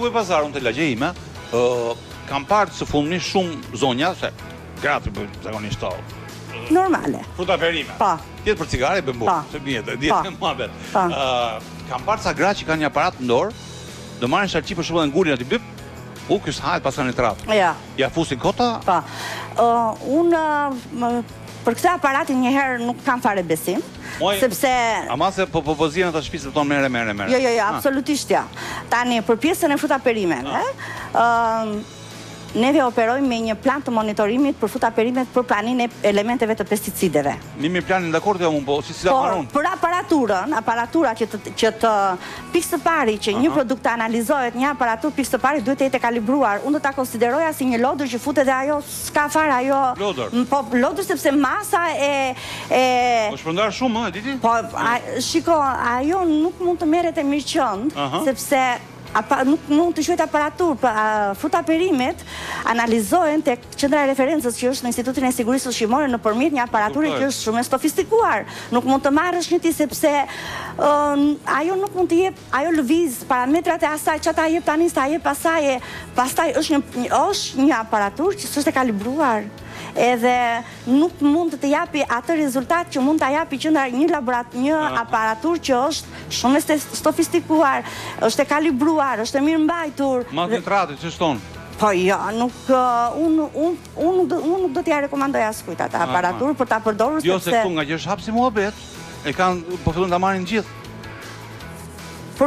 Buj Pazar, unë të lagje ime, kam parë së fundmi shumë zonja, se gratë zakonisht to. Normale. Fruta perime. Pa. Tjetë për cigare, bëmbu. Se bjetë, djetë në muhabet. Kam parë sa gra që kanë një aparat në dorë, do marrin shalqi për shumë dhe ngullin ati bëp, kësë hajt pas kanë i tratë. Ja fusin kota? Pa. Unë, për këtë aparatin njëherë nuk kam fare besim, sepse... Ama se po zjenë të shpisë të tonë mere. Jo, absolutisht ja. Tani, për pjesën e fruta perimeve, neve operojmë me një plan të monitorimit për fruta perimet për planin e elementeve të pesticideve. Mimi planin dhe akord e unë, po si da marun? Për aparatura që të pikës të pari që një produkt të analizohet, një aparatur pikës të pari duhet të jetë kalibruar. Unë do të konsideroja si një lodër që fute dhe ajo s'ka farë ajo... Lodër? Po, lodër sepse masa e... Po shpërndar shumë, e diti? Po, shiko, ajo nuk mund të meret e mirë qëndë, sepse... nuk mund të quhet aparatur, fruta perimet analizohen të qendra e referencës që është në Institutin e Sigurisë Ushqimore nëpërmjet një aparaturi që është shumë e sofistikuar. Nuk mund të marrësh një ti sepse ajo nuk mund të jep, ajo lëviz parametrat e asaj, që ta jep tani, sa jep asaj, pastaj është një aparatur që është e kalibruar. Edhe nuk mund të japi atë rezultat që mund të japi një aparatur që është shumë e sofistikuar, është e kalibruar, është e mirë mbajtur. Magnetratit, që shtonë? Po jo, unë nuk do t'ja rekomandoj askujt atë aparatur për ta përdorur sepse... Jo, se këtu nga që është hapsi muhabet, e kanë po fillon ta marrin gjithë. Për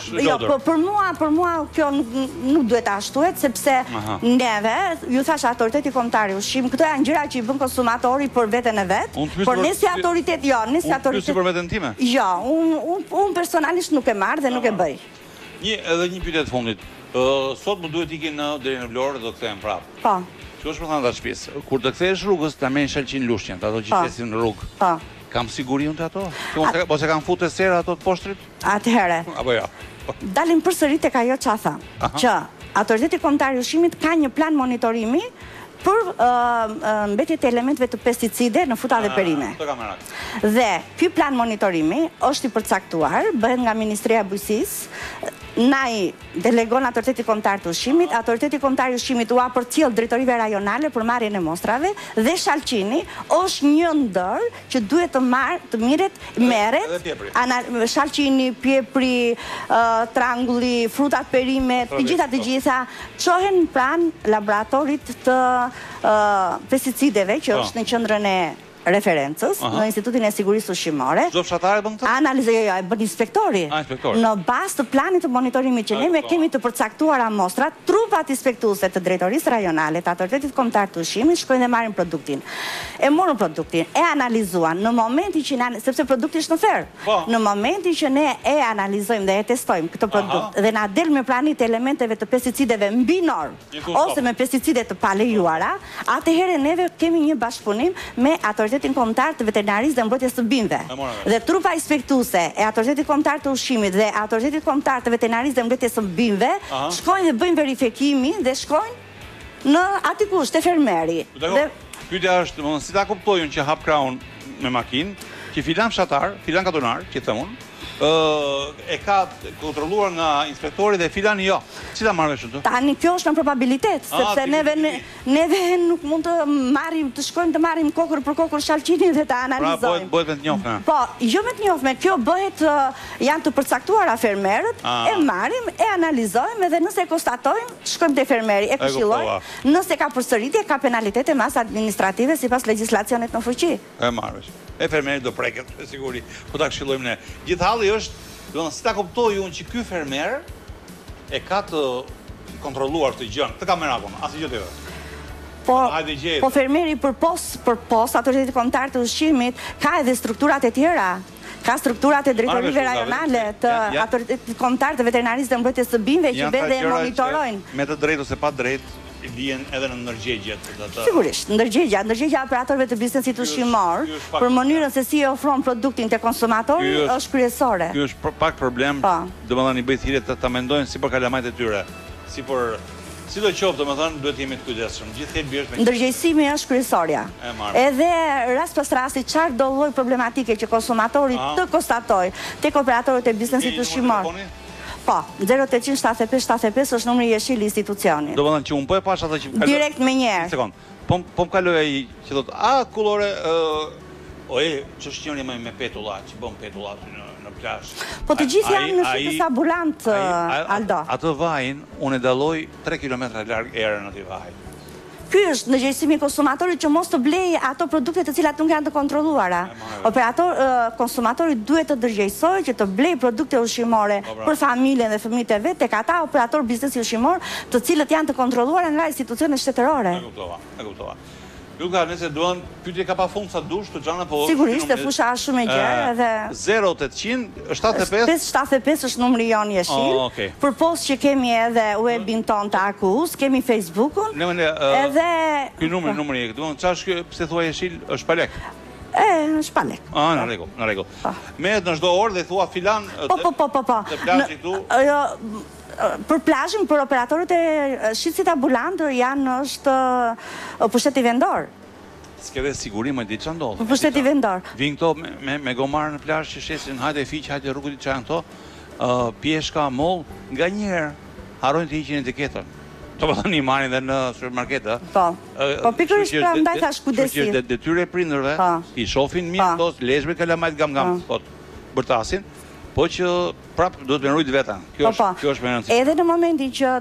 mua kjo nuk duhet të ashtuet, sepse neve, ju thash autoriteti kombëtar i ushqimit, këto janë gjëra që i bën konsumatori për veten e vet, por ne si autoritet, Unë pyes për veten time? Jo, unë personalisht nuk e marr dhe nuk e bëj. Edhe një pyetje të fundit. Sot më duhet ikin deri në Vlorë dhe do kthehem prapë. Po. Ç'është për thënë ta shtëpisë? Kur të kthehesh rrugës, ta merresh shalqin lushtjen, ato që flesin në rrugë. Po. Kam siguri unë të ato? Ose kam futur sera ato të poshtrit? Atëhere. Apo jo? Dalim përsëri tek ajo që tha, që autoriteti kombëtar i ushqimit ka një plan monitorimi për mbetjet e elementeve të pesticide në fruta dhe perime. Dhe ky plan monitorimi është i përcaktuar, bëhet nga Ministria e Bujqësisë, na i delegon autoriteti kombëtar të ushqimit, autoriteti kombëtar i ushqimit u përcjell drejtorive rajonale për marrjen e mostrave dhe shalqini është një ndër që duhet të merret shalqini, piepri, trangulli, frutat perimet, të gjitha çohen plan laboratorit të pesticideve që është në qendrën e referencës në Institutin e Sigurisë Ushqimore. Çdo fshatare bën këtë? Analizojë, e bën inspektori. Në bazë të planit të monitorimit që ne kemi të përcaktuara mostrat, trupat inspektuese të drejtorisë rajonale, të autoritetit kombëtar të ushqimit shkojnë dhe marrin produktin. E morën produktin, e analizuan në momentin që sepse produkti është në ferë. Në momentin që ne e analizojmë dhe e testojmë këtë produkt dhe na del me pranit e elementeve të pesticideve mbi normë ose me pesticide të palejuara, atëherë neve kemi një bashkëpunim me autoritetin kombëtar të veterinarisë dhe mbrojtjes së bimëve. Dhe trupa inspektuese e autoritetit kombëtar të ushqimit dhe autoritetit kombëtar të veterinarisë dhe mbrojtjes së bimëve shkojnë dhe bëjnë verifikimin dhe shkojnë në aty ku është fermeri. Pyetja është, si ta kuptojnë që hap kraun me makinë, që filan fshatar, filan katonar, që them unë, e ka kontrolluar nga inspektori dhe filani jo. Si ta marrë shëtë? Tani kjo është në probabilitet, sepse neve nuk mund të marrim, të shkojmë të marrim kokër për kokër shalqinin dhe të analizojmë. Pra, bëhet me të njofme? Po, jo me të njofme, kjo bëhet, janë të përcaktuara fermerët, e marrim, e analizojmë dhe nëse konstatojmë, shkojmë të fermeri, e këshillojmë, nëse ka përsëritje, ka penalitete mas administrative sipas legjislacionit në fuqi. E marrësh. E fermeri do preket, e siguri, po ta këshillojmë ne. Gjithalli është, si ta kuptoj unë që ky fermer e ka të kontrolluar të gjën, të kamerakon, asë gjë të vetë. Po fermeri për pos autoritetit kombëtar të ushqimit ka edhe strukturat e tjera. Ka strukturat e drejtorive rajonale të autoritetit kombëtar të veterinarisë dhe mbrojtjes së bimëve që vetë e monitorojnë. Me të drejtë ose pa drejtë, vjen edhe në ndërgjegjet. Sigurisht, ndërgjegja operatorëve të biznesit ushqimor për mënyrën se si e ofron produktin te konsumatori është kryesore. Ky është pak problem, domethënë i bëj thirrje ta mendojnë si për kalamajt e tyre, si do qoftë, domethënë duhet jemi të kujdesshëm. Gjithë thelbi është me ndërgjegjësimi është kryesorja. Edhe rast pas rasti çfarë do lloj problematike që konsumatori të konstatoj tek operatorët e biznesit ushqimor. Po, 0875-75 është numri jeshil i institucionit. Do më thënë që unë po e pash atë që më kaloj... Direkt me njerë. Sekund, po më kaloj ai që thot, kullore, ç'është njëri me petulla, që bën petulla në plazh. Po të gjithë janë në fitës ambulant, Aldo. Atë vajin, unë e dalloj 3 kilometra larg erën atij vajit. Ky është në gjëjsimi konsumatorit që mos të blej ato produkte të cilat nuk janë të kontrolluara. Konsumatori duhet të dërgjegjësojë që të blej produkte ushqimore për familjen dhe fëmijët e vet tek ata operator biznesi ushqimor, të cilët janë të kontrolluara nga institucionet shtetërore. E kuptova. Luka, nëse duan, pyetje ka pafund sa dush të xhana, po... Sigurisht, e fusha shumë e gjerë edhe... 0800 75 75 është numri jonë jeshil. Për post që kemi edhe webin ton të AKU-s, kemi Facebook-un, edhe... Ky numri e këtë, qa është pse thua jeshil, është palek? Është palek. Në rregull. Merret në çdo orë dhe thua filan... Po. Të plazhi këtu? Për plazhin, për operatorët e shitësit ambulant janë është pushteti vendor. S'ke dhe sigurim e di që ndodhë. Pushteti vendor. Vinë këto me gomarë në plazh që shesin hajde fiqë, hajde rrugët i që janë këto, pjeshka, moll, nga njerë harrojnë të hiqin etiketën. Të më thënë i marrin dhe në supermarketë. Po pikërisht pra ndaj thash kujdesit. Që detyre prindërve, i shofin mirë, thos, lezhme kalamajt gam-gam, bërtasin, po që prapë duhet me rujt veta. Kjo është me rëndësi. Edhe në momentin që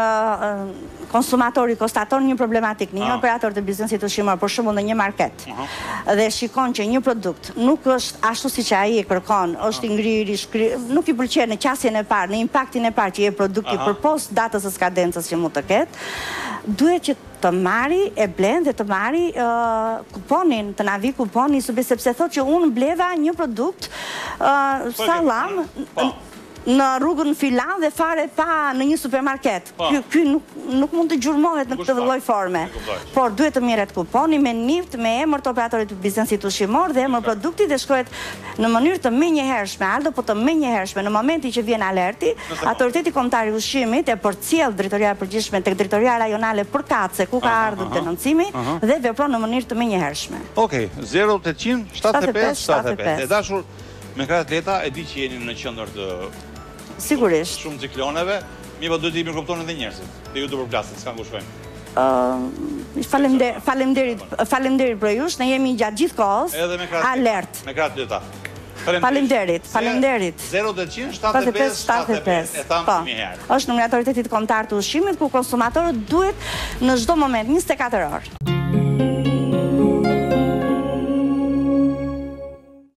konsumatori konstaton një problematik në një operator të biznesit ushqimor, për shembull në një market, dhe shikon që një produkt nuk është ashtu siç ai e kërkon, është i ngrirë, nuk i pëlqen në qasjen e parë, në impaktin e parë që jep produkti përpos datës së skadencës që mund të ketë, duhet që të marri e blen dhe të marri kuponin, të na vi kuponi, sepse thotë që unë bleva një produkt sallam në rrugën filan dhe fare pa në një supermarket. Ky nuk mund të gjurmohet në këtë lloj forme. Por duhet të merret kuponi me nift, me emër të operatorit të biznesit ushqimor dhe emër produkti dhe shkrohet në mënyrë të menjëhershme, Aldo, po të menjëhershme. Në momentin që vjen alerti, autoriteti kombëtar i ushqimit e përcjell drejtoria e përgjithshme tek drejtoria rajonale për Kace, ku ka ardhur denoncimi dhe vepron në mënyrë të menjëhershme. Okej, 0800 75 75. E dashur, me krahat leta e di që jeni në qendër të sigurisht shumë cikloneve, po duhet të i mirëkuptoni edhe njerëzit. Dhe ju do përplasin, s'kan ku shkojnë. Faleminderit për jush, ne jemi gjatë gjithë kohës alert. Me krahat leta. Faleminderit. 0800 75 75. E thamë një herë. Është numri i autoritetit kombëtar të ushqimit ku konsumatorët duhet në çdo moment 24 orë.